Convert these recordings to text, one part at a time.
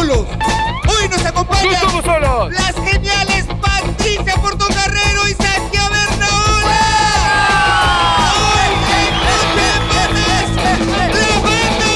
solos. Hoy nos acompañan. ¡No estamos solos! Las geniales Patricia Portocarrero y Sakia Bernaola. ¡Hoy en Noche Patas, la banda!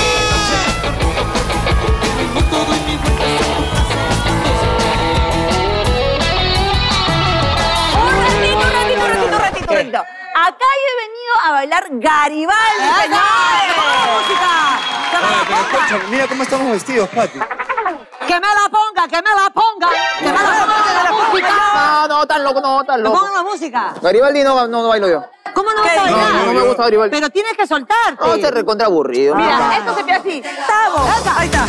Un ratito. Acá yo he venido a bailar Garibaldi, señores. ¡Música! Pero escúchame, mira cómo estamos vestidos, Pati. ¡Que me la ponga! ¡Que me la ponga! ¡Que me la ponga la música! No, tan loco, no, tan ¿Me loco. pongo la música? Garibaldi no bailo yo. ¿Cómo no vas a bailar? No me gusta Garibaldi. Pero tienes que soltarte. No, se recontra aburrido. Mira, esto se ve así. ¡Tabo! Ahí está.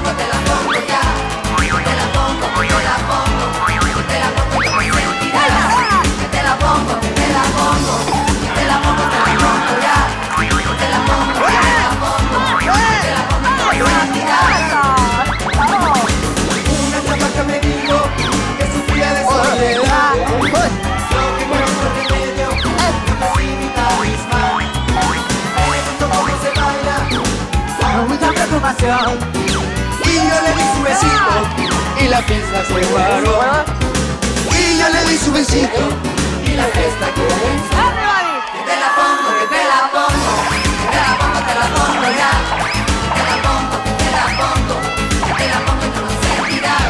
Y yo le di su besito y la fiesta se paró. Y yo le di su besito y la fiesta comenzó. ¡Everybody! Te la pongo, que te la pongo, te la pongo, te la pongo ya. Te la pongo, te la pongo, te la pongo y tú no sentirás.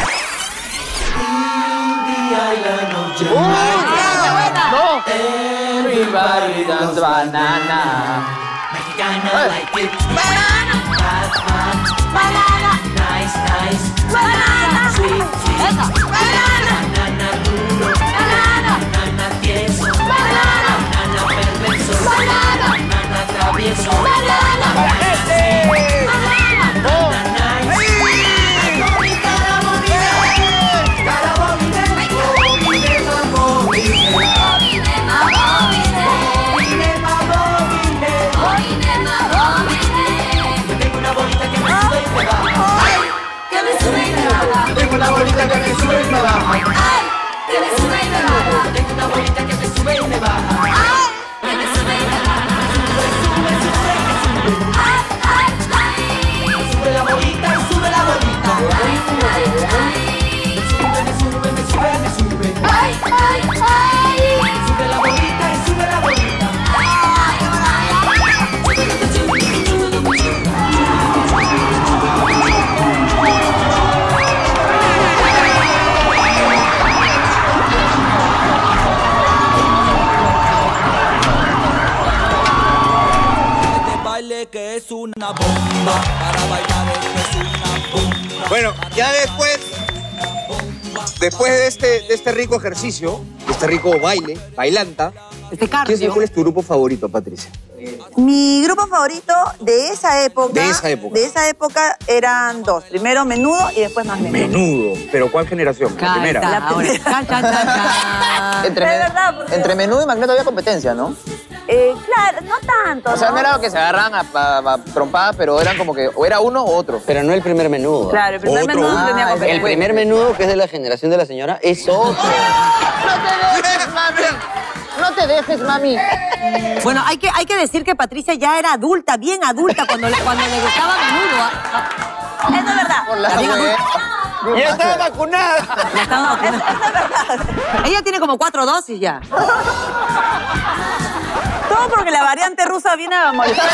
Un día y la noche. No. Everybody dance banana. Mexicana like it. ¡Banana! ¡Banana! Nice, nice. ¡Banana! Sweet, sweet. ¡Esa! ¡Banana! Banana duro. ¡Banana! Banana tieso. ¡Banana! Banana perverso. ¡Banana! Banana travieso. ¡Banana! Tengo una bolita que me sube y me baja. ¡Ay! ¡Que me sube y me baja! Tengo una bolita que me sube y me baja. ¡Ay! ¡Que me sube y me baja! ¡Ay, ay, ay! Sube la bolita y sube la bolita. ¡Ay, ay, ay! Me sube, me sube, me sube, me sube. ¡Ay, ay, ay! Sube la bolita y sube la bolita. Que es una bomba, para bailar esto es una bomba. Bueno, ya después de este rico ejercicio, de este rico baile, bailanta, Este ¿cuál es tu grupo favorito, Patricia? Mi grupo favorito de esa época. De esa época. De esa época eran dos. Primero Menudo y después Más Menudo. Menudo. ¿Pero cuál generación? La primera. Ahora. Chan, chan, chan, chan. Entre Menudo y Magneto había competencia, ¿no? Claro, no tanto. O sea, ¿no? no era que se agarraban a trompadas, pero eran como que o era uno o otro. Pero no el primer Menudo. Claro, el primer Otro. Menudo tenía Ah, competencia. El primer Menudo, que es de la generación de la señora, es otro. ¡No te dejes, mami! ¡No te dejes, mami! Bueno, hay que decir que Patricia ya era adulta, bien adulta, cuando le gustaba Menudo. Eso es verdad. Por la Bien wea. ¡Ya estaba vacunada! Ya estaba vacunada. Ella tiene como 4 dosis ya. Todo porque la variante rusa viene a molestar.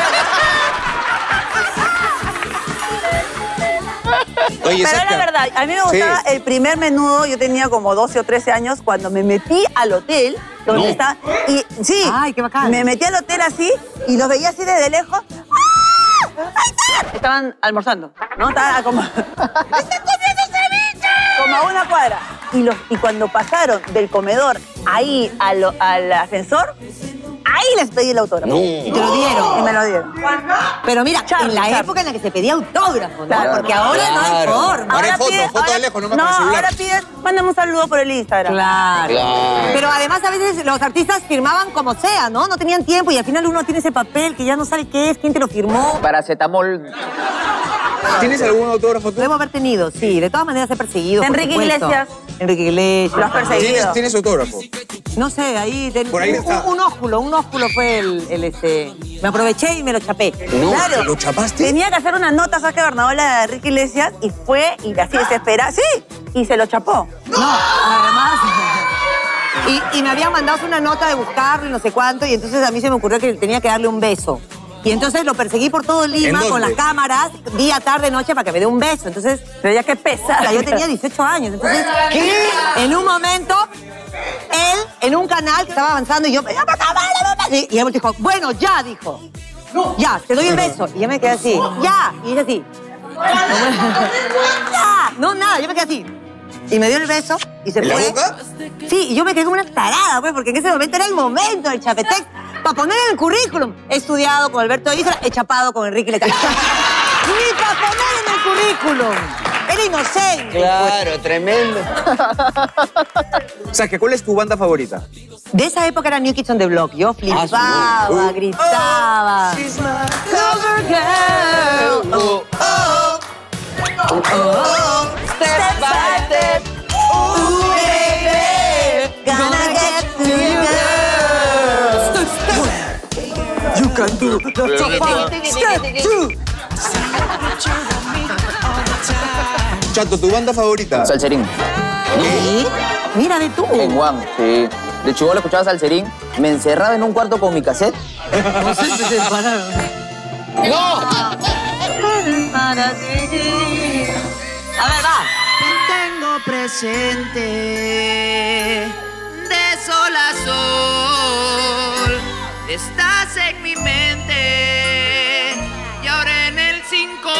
Oye, Pero Sakia, era verdad, a mí me gustaba el primer Menudo, yo tenía como 12 o 13 años, cuando me metí al hotel, donde está, y sí, Ay, qué bacán. me metí al hotel así, y los veía así desde lejos. ¡Ah! ¡Ahí están! Estaban almorzando, ¿no? Estaban como... ¡Están comiendo ceviche! Como a una cuadra. Y cuando pasaron del comedor ahí al ascensor, ahí les pedí el autógrafo. Y te lo dieron. Y me lo dieron. Pero mira, en la época en la que se pedía autógrafo, ¿no? Claro. Porque ahora no hay forma. Ahora hay foto de lejos, nomás con el celular. ahora pides, mándame un saludo por el Instagram. Claro. Claro. Pero además a veces los artistas firmaban como sea, ¿no? No tenían tiempo y al final uno tiene ese papel que ya no sabe qué es, quién te lo firmó. Paracetamol. ¿Tienes algún autógrafo tú? Debo haber tenido, sí. De todas maneras he perseguido. por Enrique supuesto. Iglesias. Enrique Iglesias. Lo has perseguido. ¿Tienes autógrafo? No sé, ahí... Por ahí está. Un ósculo fue el. Me aproveché y me lo chapé. No, Claro. ¿te lo chapaste? Tenía que hacer una nota, saque Bernabola de Enrique Iglesias, y fue, y así desesperada. Sí, y se lo chapó. No, además... Y me habían mandado una nota de buscarlo y no sé cuánto, y entonces a mí se me ocurrió que tenía que darle un beso. Y entonces lo perseguí por todo Lima ¿En con dónde? las cámaras, día, tarde, noche, para que me dé un beso. Entonces, Pero ya que pesa. yo tenía 18 años. Entonces, en un momento, él, en un canal que estaba avanzando, y yo... Y él dijo, bueno, ya, dijo. Ya, te doy el beso. Y yo me quedé así, ya. Y dice así. Ya. No, nada, yo me quedé así. Y me dio el beso y se ¿En fue. la boca? Sí, y yo me quedé como una tarada, pues, porque en ese momento era el momento del Chapetex para poner en el currículum. He estudiado con Alberto Isla, he chapado con Enrique Iglesias. Ni para poner en el currículum. Era inocente. Claro, tremendo. O sea, ¿cuál es tu banda favorita? De esa época era New Kids on the Block. Yo flipaba, no. gritaba. Cover girl. Step by step. Ooh, baby. Gonna get to you, girl. You can do the step 2. Chato, ¿tu banda favorita? Salserín. ¿Qué? Mira de tú. En Juan, sí. De chibolo escuchaba Salserín. Me encerraba en un cuarto con mi cassette. No sé si se separaron. A ver, va. Tengo presente de sol a sol. Estás en mi mente y ahora en el 5.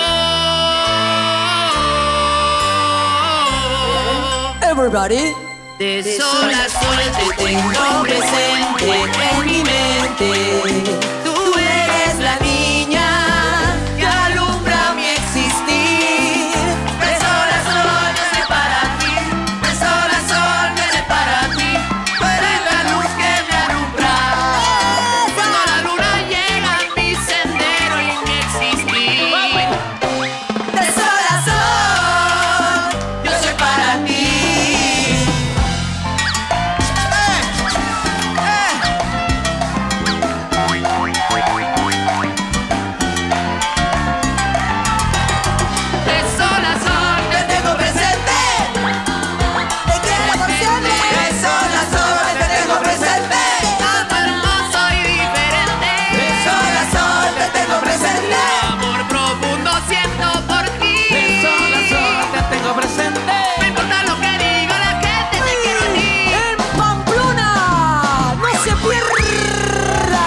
Everybody. De sol a sol te tengo presente en mi mente. Tú eres la niña que alumbra mi existir. De sol a sol yo soy para ti. De sol a sol yo soy para ti. Tú eres la luz que me alumbra. Cuando la luna llega a mi sendero y en mi existir. De sol a sol yo soy para ti. De sol a sol te tengo presente. Te quiero por siempre. De sol a sol te tengo presente. Tanto hermoso y diferente. De sol a sol te tengo presente. Amor profundo siento por ti. De sol a sol te tengo presente. No importa lo que diga la gente, te quiero a ti. En Pamplona. No se pierda.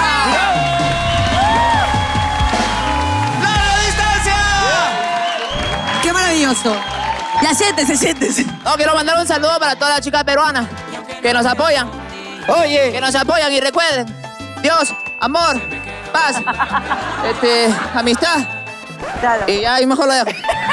¡Larga distancia! Qué maravilloso. Ya siéntese. No, quiero mandar un saludo para todas las chicas peruanas que nos apoyan. Oye, Que nos apoyan y recuerden. Dios, amor, paz, amistad. Claro. Y ya, y mejor lo dejo.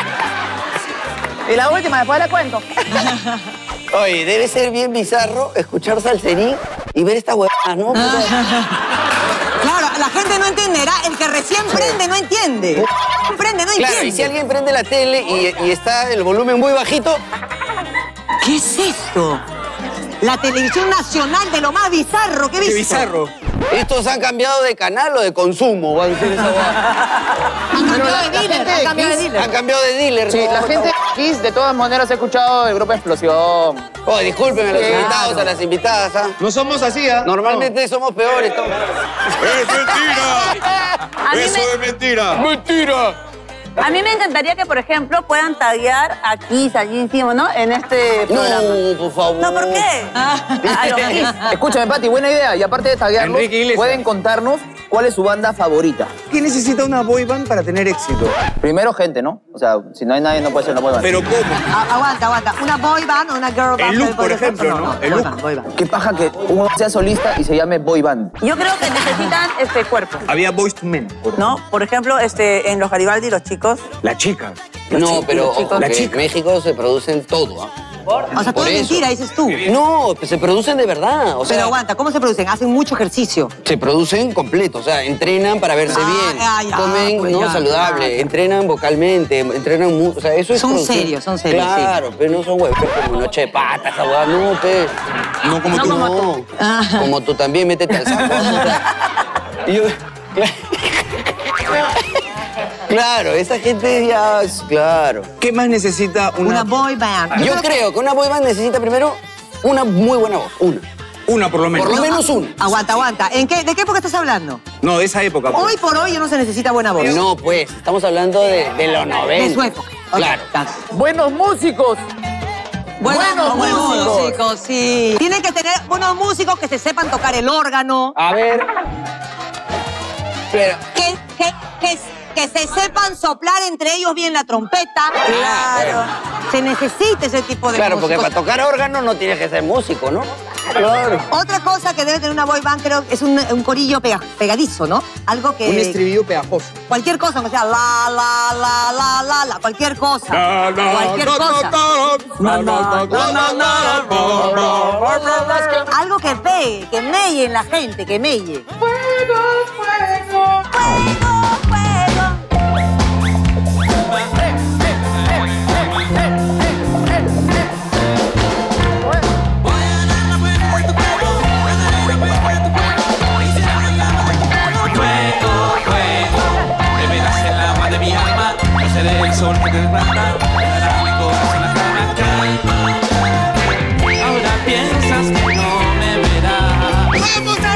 Y la última, después la cuento. oye, debe ser bien bizarro escuchar Salserín y ver estas huevadas, ¿no? Claro, la gente no entenderá. El que recién prende no entiende. Prende no Claro, entiende. y si alguien prende la tele y está el volumen muy bajito, ¿Qué es esto? La televisión nacional de lo más bizarro que he visto. ¡Qué bizarro! estos han cambiado de canal o de consumo. Van a ser esa huevada. Han cambiado de dealer, han cambiado de dealer. Han cambiado de dealer. Sí, ¿no? la gente Kiss, de todas maneras, ha escuchado el grupo Explosión. Oh, disculpen a los Claro. invitados, a las invitadas. ¿Ah? No somos así, ¿ah? Normalmente somos peores. ¡Es mentira! A mí, ¡Eso es mentira! ¡Mentira! a mí me encantaría que, por ejemplo, puedan taguear a Kiss allí encima, ¿no? En este programa. No, por favor. No, ¿por qué? A los Kiss. Escúchame, Pati, buena idea. Y aparte de taguearlos, Enrique Iglesias. pueden contarnos cuál es su banda favorita. ¿Quién necesita una boy band para tener éxito? Primero, gente, ¿no? O sea, si no hay nadie, no puede ser una boy band. ¿Pero cómo? Aguanta. Una boy band o una girl band. El look, por ejemplo, ¿no? El boy look. band, boy band. ¿Qué paja que uno sea solista y se llame boy band? Yo creo que necesitan cuerpo, Había Boys to Men. ¿no? Por ejemplo, en los Garibaldi, los chicos. La chica. No, pero chicos. ojo, La que chica. en México se producen todo, ¿ah? O sea, todo Por es eso. mentira, dices tú. No, pues se producen de verdad. O sea, Pero aguanta, ¿cómo se producen? Hacen mucho ejercicio. se producen completos. O sea, entrenan para verse bien. Ya, Comen pues no ya, saludable. ya. Entrenan vocalmente. Entrenan. O sea, eso es. Son producción. serios, son serios, sí. Claro, pero no son huevos como noche de patas, esa huevada. No, pues. No como tú. No. Ah. Como tú también, métete al saco. O sea, y yo. Claro, esa gente ya. Claro. ¿Qué más necesita Una boy band. Yo creo que una boy band necesita primero una muy buena voz. Una, por lo menos. Por lo menos una. Aguanta. ¿De qué época estás hablando? No, de esa época. pues. Hoy por hoy ya no se necesita buena voz. No, pues, estamos hablando de los 90. De su época. Ok, Claro. ya. Buenos músicos. Buenos músicos. músicos, sí. Tienen que tener buenos músicos que se sepan tocar el órgano. A ver. Pero. Que se sepan soplar entre ellos bien la trompeta. Claro. Se necesita ese tipo de Claro, porque músicos. para tocar órgano no tienes que ser músico, ¿no? Claro. Otra cosa que debe tener una boy band, creo, es un corillo pegadizo, ¿no? Algo que... Un estribillo pegajoso. Cualquier cosa, o sea, la, cualquier cosa. Cualquier cosa. Algo que pegue, que melle en la gente, que melle. El sol que te mata, mi corazón la calma. Ahora piensas que no me verás. ¡Vamos a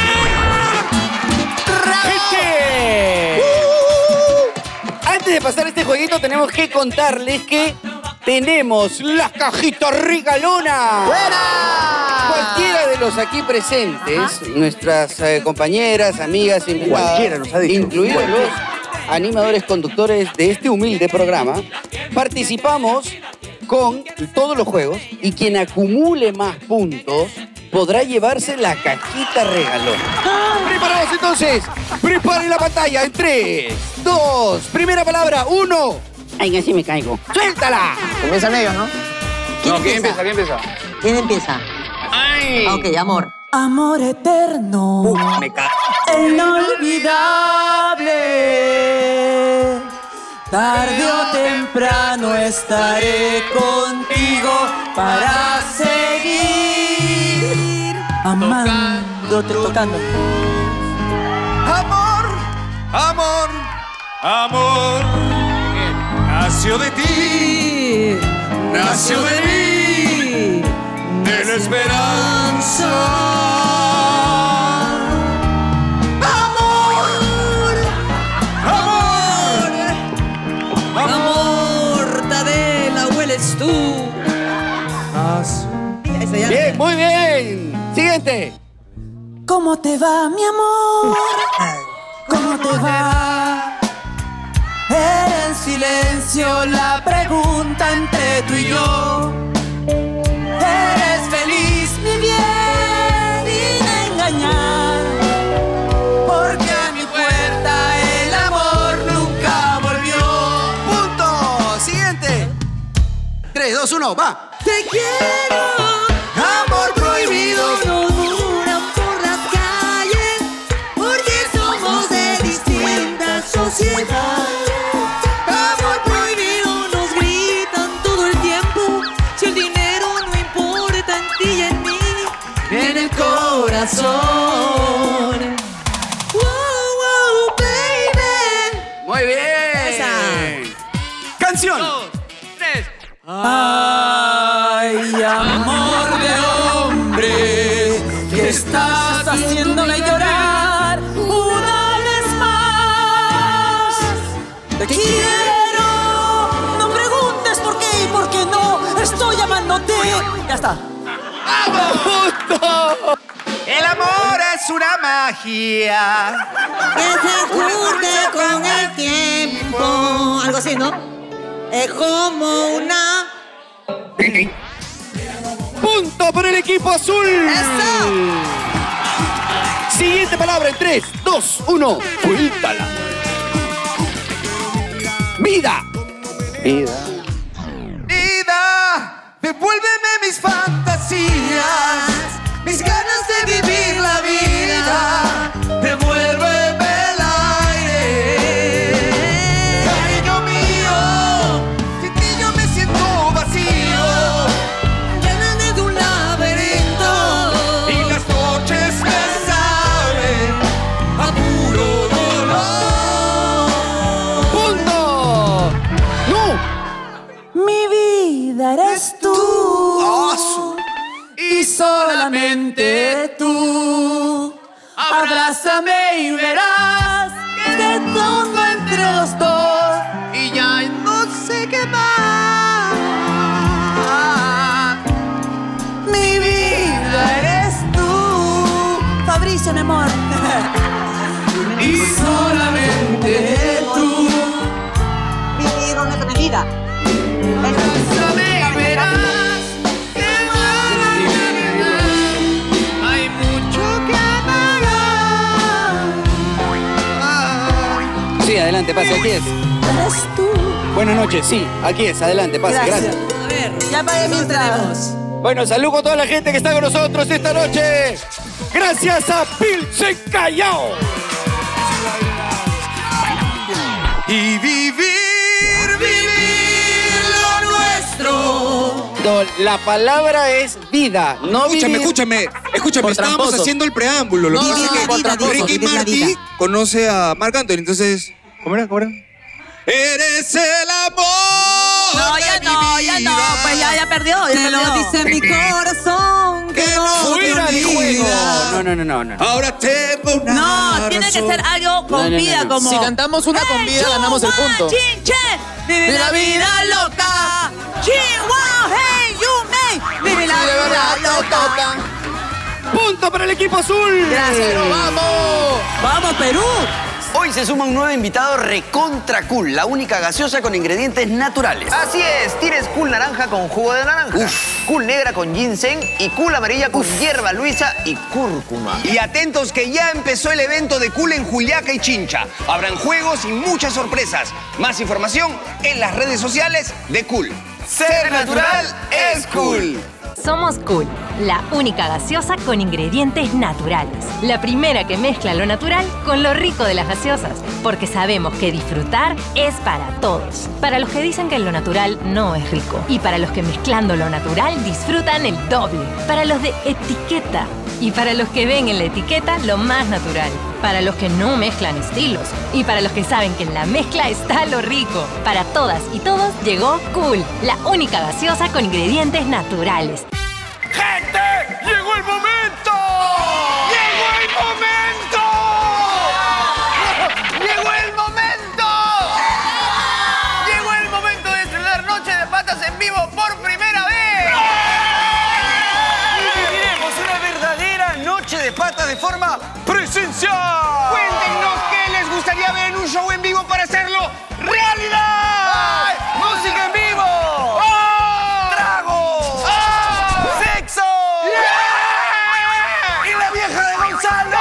¡Gente! Antes de pasar este jueguito tenemos que contarles que tenemos las cajitas regalonas. ¡Fuera! Cualquiera de los aquí presentes, nuestras compañeras, amigas, invitadas, Cualquiera nos ha dicho. incluidos los animadores conductores de este humilde programa, participamos con todos los juegos y quien acumule más puntos podrá llevarse la cajita regalona. ¿Preparados entonces? Preparen la pantalla en 3, 2, primera palabra, 1. Ay, casi me caigo. ¡Suéltala! Comienzan ellos, ¿no? No, ¿quién empieza? ¿Quién empieza? ¿Quién empieza? ¡Ay! Ok, amor. Amor eterno, Me cago. inolvidable. Tarde o temprano estaré contigo para seguir amándote, tocando. Amor, amor, amor. Nació de ti, nació de mí, de la esperanza. Amor, amor, Amor, Tadela, hueles tú. Bien, muy bien. Siguiente. ¿Cómo te va, mi amor? ¿Cómo te va? En silencio la pregunta entre tú y yo. ¿Eres feliz, mi bien, sin engañar? Porque a mi puerta el amor nunca volvió. Punto. Siguiente. 3, 2, 1, va. Te quiero. Amor prohibido. Nos murmuran por las calles porque somos de distintas sociedades. Amor prohibido nos gritan todo el tiempo. Si el dinero no importa en ti y en mí, en el corazón. Wow, wow, baby. Muy bien. Esa. Canción. Ay, amor de hombre, que estás haciéndome llorar una vez más. Te quiero, no preguntes por qué y por qué no, estoy llamándote. Ya está. ¡Punto! El amor es una magia. Que se curte con el tiempo. Algo así, ¿no? Es como una... Punto por el equipo azul. ¡Eso! Siguiente palabra en 3, 2, 1. Suéltala. Vida. Vida. vida, devuélveme mis fantasías, mis ganas de vivir la vida. Devuélveme el aire, cariño mío. Sin ti yo me siento vacío, lleno de un laberinto, y las noches me saben a puro dolor. ¡Punto! ¡No! Mi vida eres tú. Y solamente tú. Abrázame y verás que todo entre los dos. Y ya no sé qué más. Mi vida eres tú. Fabricio, mi amor. Y solamente tú. Mi vida, una vida. Abrázame y verás que hay mucho que apagar. Sí, adelante, pase, aquí es. Eres tú. Buenas noches, sí, aquí es, adelante, pase, gracias. A ver, ya pagué mi entrada. Bueno, saludo a toda la gente que está con nosotros esta noche. Gracias a Pilsen Callao. Y vivir lo nuestro. No, la palabra es vida, no Escúchame, vivir. escúchame. Estábamos tramposo. haciendo el preámbulo. Lo que pasa es que Ricky Martin conoce a Marc Anthony, entonces... ¿Cómo era? Eres el amor. No, de ya mi no, ya no. vida. Pues ya perdió. Te lo dice mi corazón. Que no Fuera te de juego. olvida. No. Ahora tengo una No, tiene que razón. ser algo con No. vida como... Si cantamos una con vida, ganamos el punto. Chinche, vive la vida loca. Chihuahua, hey, you may. Vive la Sí, de vida verdad, loca. Punto para el equipo azul. Pero vamos. Vamos, Perú. Hoy se suma un nuevo invitado recontra cool, la única gaseosa con ingredientes naturales. Así es, tienes cool naranja con jugo de naranja, cool negra con ginseng y cool amarilla con hierba luisa y cúrcuma. Y atentos que ya empezó el evento de Cool en Juliaca y Chincha. Habrán juegos y muchas sorpresas. Más información en las redes sociales de Cool. Ser natural es cool. Somos Cool, la única gaseosa con ingredientes naturales. La primera que mezcla lo natural con lo rico de las gaseosas, porque sabemos que disfrutar es para todos. Para los que dicen que lo natural no es rico, y para los que mezclando lo natural disfrutan el doble. Para los de etiqueta, y para los que ven en la etiqueta lo más natural. Para los que no mezclan estilos, y para los que saben que en la mezcla está lo rico. Para todas y todos llegó Cool, la única gaseosa con ingredientes naturales. ¡Gente! ¡Llegó el momento! ¡Llegó el momento! ¡Llegó el momento! ¡Llegó el momento de estrenar Noche de Patas en vivo por primera vez! Y viviremos una verdadera Noche de Patas de forma presencial. Cuéntenos qué les gustaría ver en un show en vivo para hacerlo realidad. ¡Música en vivo! ¡Trago! ¡Sexo! ¡Y la vieja de Gonzalo!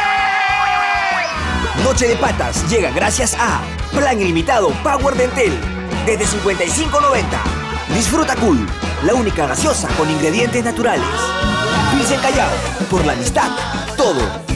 Noche de Patas llega gracias a Plan Ilimitado Power Dentel desde $55.90. Disfruta Cool, la única gaseosa con ingredientes naturales. Pilsen Callao, por la amistad, todo